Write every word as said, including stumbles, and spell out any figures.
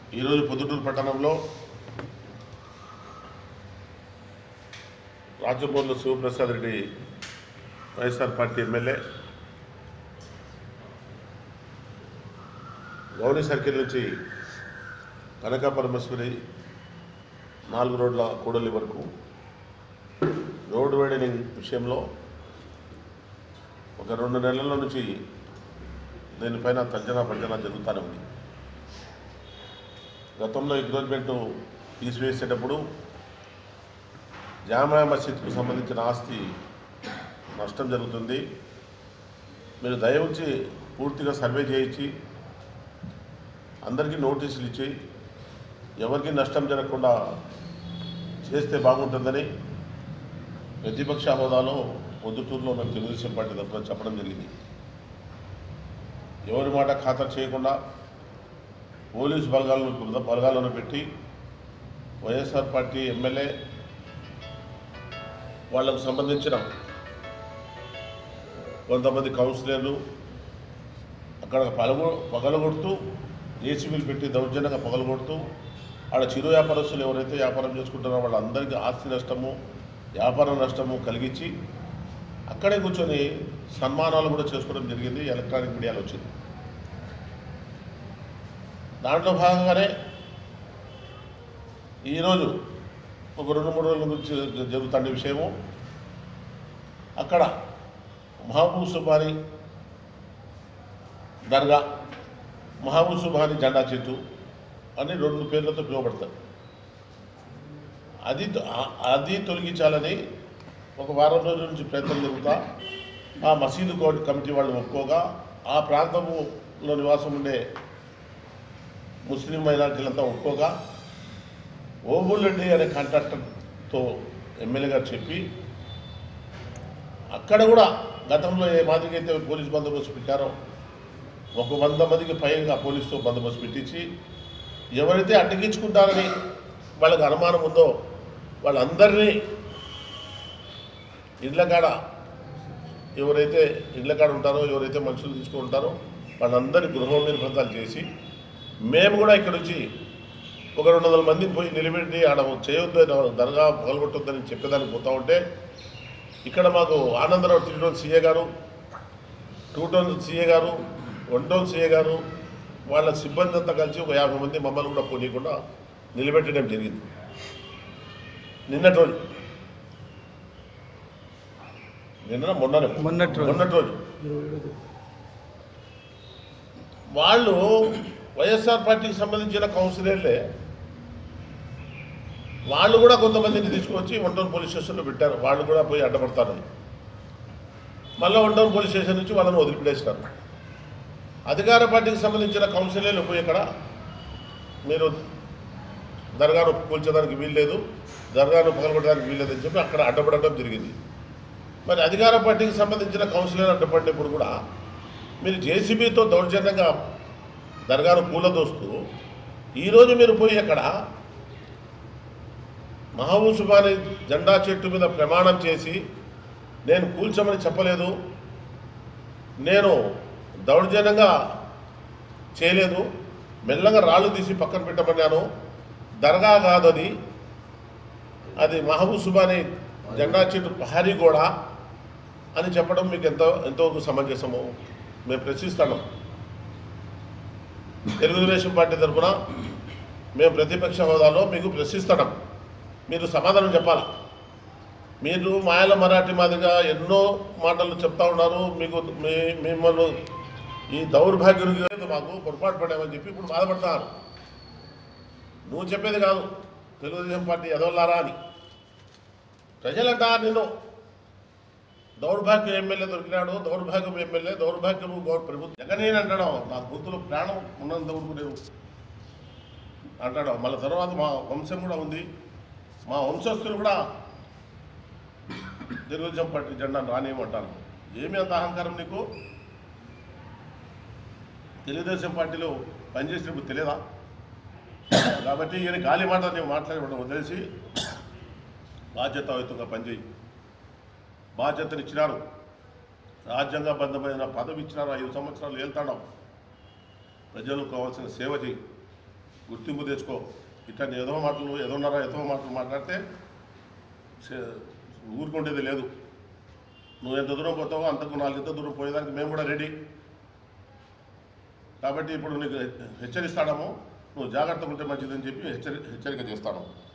ఈరోజు పొద్దుటూరు పట్టణంలో Rajamouli Sivaprasad Reddy YSR party MLA Gowri circle నుంచి కనక పరమేశ్వరి నాలుగు రోడ్ల కూడలి వరకు రోడ్ వైడనింగ్ విషయంలో ఒక రెండు నెలల నుంచి దీనిపైన తర్జన భర్జన జరుగుతూనే ఉంది. గతంలో ఎంక్రోచ్మెంట్ తీసివేసేటప్పుడు జామా మసీద్కు సంబంధించిన ఆస్తి నష్టం జరుగుతుంది, మీరు దయవుంచి పూర్తిగా సర్వే చేయించి అందరికీ నోటీసులు ఇచ్చి ఎవరికి నష్టం జరగకుండా చేస్తే బాగుంటుందని ప్రతిపక్ష హోదాలో పొద్దుటూరులో నాకు తెలుగుదేశం పార్టీ తరఫున చెప్పడం జరిగింది. ఎవరి మాట ఖాతరు చేయకుండా పోలీసు బలగాలను బలగాలను పెట్టి వైఎస్ఆర్ పార్టీ ఎమ్మెల్యే వాళ్ళకు సంబంధించిన కొంతమంది కౌన్సిలర్లు అక్కడ పగలు పగలగొడుతూ ఏసీబీలు పెట్టి దౌర్జన్యంగా పగలగొడుతూ ఆడ చిరు వ్యాపారస్తులు ఎవరైతే వ్యాపారం చేసుకుంటున్నారో వాళ్ళందరికీ ఆస్తి నష్టము వ్యాపార నష్టము కలిగించి అక్కడే కూర్చొని సన్మానాలు కూడా చేసుకోవడం జరిగింది. ఎలక్ట్రానిక్ మీడియాలో వచ్చింది. దాంట్లో భాగంగానే ఈరోజు ఒక రెండు మూడు రోజుల గురించి జరుగుతున్న విషయము, అక్కడ మహబూబ్ సుబానీ దర్గా, మహబూబ్ సుబానీ జెండా చెట్టు అని రెండు పేర్లతో పిలువబడతారు. అది అది తొలగించాలని ఒక వారం రోజుల నుంచి ప్రయత్నం జరుగుతా ఆ మసీదు కమిటీ వాళ్ళు ఒప్పుకోగా ఆ ప్రాంతంలో నివాసం ఉండే ముస్లిం మైనార్టీలంతా ఒప్పుకోగా ఓబుల్రెడ్డి అనే కాంట్రాక్టర్తో ఎమ్మెల్యే గారు చెప్పి అక్కడ కూడా గతంలో ఏ మాదిరికైతే పోలీసు బందోబస్తు పెట్టారో ఒక వంద మందికి పైగా పోలీసుతో బందోబస్తు పెట్టించి ఎవరైతే అడ్డగించుకుంటారని వాళ్ళకి అనుమానం ఉందో వాళ్ళందరినీ ఇళ్ళకాడ ఎవరైతే ఇళ్ళకాడ ఉంటారో ఎవరైతే మనుషులు తీసుకుంటారో వాళ్ళందరినీ గృహ నిర్బంధాలు చేసి మేము కూడా ఇక్కడ నుంచి ఒక రెండు వందల మందిని పోయి నిలబెట్టి ఆడ చేయొద్దు దర్గా పగలగొట్టొద్దని చెప్పేదానికి పోతా ఉంటే ఇక్కడ మాకు ఆనందరావు త్రీ టౌన్ సీఏ గారు, టూ టౌన్ సీఏ గారు, వన్ టౌన్ సీఏ గారు వాళ్ళ సిబ్బంది అంతా కలిసి ఒక యాభై మంది మమ్మల్ని కూడా పోనీయకుండా నిలబెట్టడం జరిగింది. నిన్నటి రోజు నిన్న మొన్న మొన్నటి మొన్నటి రోజు వాళ్ళు వైఎస్ఆర్ పార్టీకి సంబంధించిన కౌన్సిలర్లే వాళ్ళు కూడా కొంతమందిని తీసుకొచ్చి వన్ టౌన్ పోలీస్ స్టేషన్లో పెట్టారు. వాళ్ళు కూడా పోయి అడ్డపడతారు. మళ్ళీ వన్ టౌన్ పోలీస్ స్టేషన్ నుంచి వాళ్ళని వదిలిపెట్టేసినారు. అధికార పార్టీకి సంబంధించిన కౌన్సిలర్లు పోయి ఇక్కడ మీరు దర్గాను కూల్చడానికి వీల్లేదు, దర్గాను పగలగొట్టడానికి వీల్లేదని చెప్పి అక్కడ అడ్డపడటం జరిగింది. మరి అధికార పార్టీకి సంబంధించిన కౌన్సిలర్ అడ్డపడినప్పుడు కూడా మీరు జేసీబీతో దౌర్జన్యంగా దర్గాను కూలదోస్తూ ఈరోజు మీరు పోయి అక్కడ మహబూబ్ సుబానీ జెండా చెట్టు మీద ప్రమాణం చేసి నేను కూల్చమని చెప్పలేదు, నేను దౌర్జన్యంగా చేయలేదు, మెల్లగా రాళ్ళు తీసి పక్కన పెట్టమన్నాను, దర్గా కాదని అది మహబూబ్ సుబానీ జెండా చెట్టు ప్రహరీ గోడ అని చెప్పడం మీకు ఎంతో ఎంతవరకు సమంజసము మేము ప్రశ్నిస్తున్నాం. తెలుగుదేశం పార్టీ తరఫున మేము ప్రతిపక్ష హోదాలో మీకు ప్రశ్నిస్తున్నాం. మీరు సమాధానం చెప్పాలి. మీరు మాయల మరాఠీ మాదిరిగా ఎన్నో మాటలు చెప్తా ఉన్నారు. మీకు మీ మిమ్మల్ని ఈ దౌర్భాగ్యం మాకు పొరపాటు పడామని చెప్పి ఇప్పుడు బాధపడతారు. నువ్వు చెప్పేది కాదు తెలుగుదేశం పార్టీ ఎదవల్లారా అని ప్రజలంట నేను దౌర్భాగ్యం ఎమ్మెల్యే దొరికినాడు, దౌర్భాగ్యం ఎమ్మెల్యే, దౌర్భాగ్యం ప్రభుత్వం జగన్ అంటాడు. నా గొంతులో ప్రాణం ఉన్నంత వరకు నేను అంటాడు. మళ్ళీ తర్వాత మా వంశం కూడా ఉంది, మా వంశస్థులు కూడా తెలుగుదేశం పార్టీ జెండాను రానియమంటాను. ఏమి అంత అహంకారం నీకు? తెలుగుదేశం పార్టీలో పనిచేసినప్పుడు తెలియదా? కాబట్టి ఈయన గాలి మాట నేను మాట్లాడడం వదిలేసి బాధ్యతాయుతంగా పనిచేయి. బాధ్యతనిచ్చినారు, రాజ్యాంగబద్ధమైన పదవి ఇచ్చినారు. ఐదు సంవత్సరాలు వెళ్తాడు, ప్రజలకు కావాల్సిన సేవ చేయి. గుర్తింపు తెచ్చుకో. ఇట్లా ఏదో మాటలు ఏదోన్నారా ఏదో మాటలు మాట్లాడితే ఊరుకుంటేది లేదు. నువ్వు ఎంత దూరం పోతావో అంతకు నాలుగింత దూరం పోయేదానికి మేము కూడా రెడీ. కాబట్టి ఇప్పుడు నీకు హెచ్చరిస్తాము, నువ్వు జాగ్రత్తగా ఉంటే మంచిదని చెప్పి హెచ్చరి హెచ్చరిక చేస్తాను.